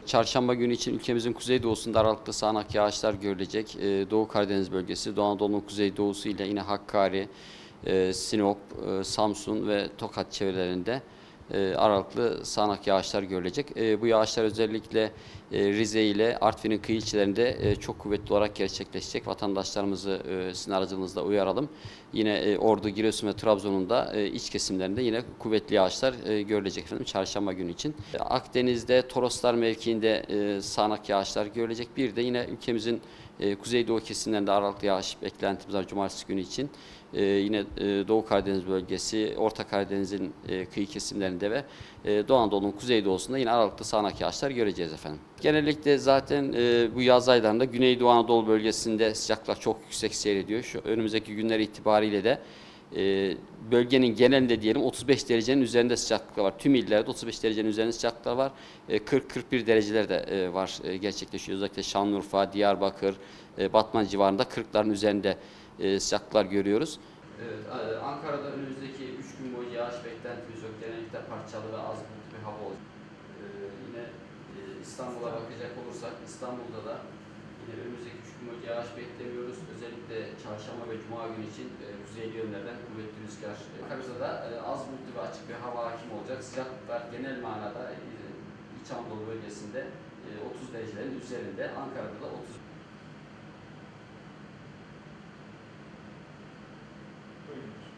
Çarşamba günü için ülkemizin kuzeydoğusunda aralıklı sağanak yağışlar görülecek. Doğu Karadeniz bölgesi, Doğu Anadolu'nun kuzeydoğusu ile yine Hakkari, Sinop, Samsun ve Tokat çevrelerinde aralıklı sağanak yağışlar görülecek. Bu yağışlar özellikle Rize ile Artvin'in kıyı ilçelerinde çok kuvvetli olarak gerçekleşecek. Vatandaşlarımızı sizin aracınızla uyaralım. Yine Ordu, Giresun ve Trabzon'un da iç kesimlerinde yine kuvvetli yağışlar görülecek efendim çarşamba günü için. Akdeniz'de Toroslar mevkiinde sağanak yağışlar görülecek. Bir de yine ülkemizin kuzeydoğu kesimlerinde aralıklı yağış beklentimiz var cumartesi günü için. Yine Doğu Karadeniz bölgesi, Orta Karadeniz'in kıyı kesimlerinde ve Doğu Anadolu'nun kuzeydoğusunda yine aralıklı sağanak yağışlar göreceğiz efendim. Genellikle zaten bu yaz aylarında Güneydoğu Anadolu bölgesinde sıcaklık çok yüksek seyrediyor. Şu önümüzdeki günler itibariyle de bölgenin genelinde diyelim 35 derecenin üzerinde sıcaklıklar var. Tüm illerde 35 derecenin üzerinde sıcaklıklar var. 40-41 dereceler de var gerçekleşiyor. Özellikle Şanlıurfa, Diyarbakır, Batman civarında 40'ların üzerinde sıcaklıklar görüyoruz. Evet, Ankara'da önümüzdeki 3 gün boyunca yağış beklentimiz yok. Genellikle parçalı ve az bulutlu bir hava olacak. Yine İstanbul'a bakacak olursak, İstanbul'da da yine önümüzdeki 3 gün boyunca yağış beklemiyoruz. Özellikle çarşamba ve cuma günü için kuzeyli yönlerden kuvvetli rüzgar. Ankara'da da az bulutlu ve açık bir hava hakim olacak. Sıcaklıklar genel manada İç Anadolu bölgesinde 30 derecelerin üzerinde. Ankara'da da 30.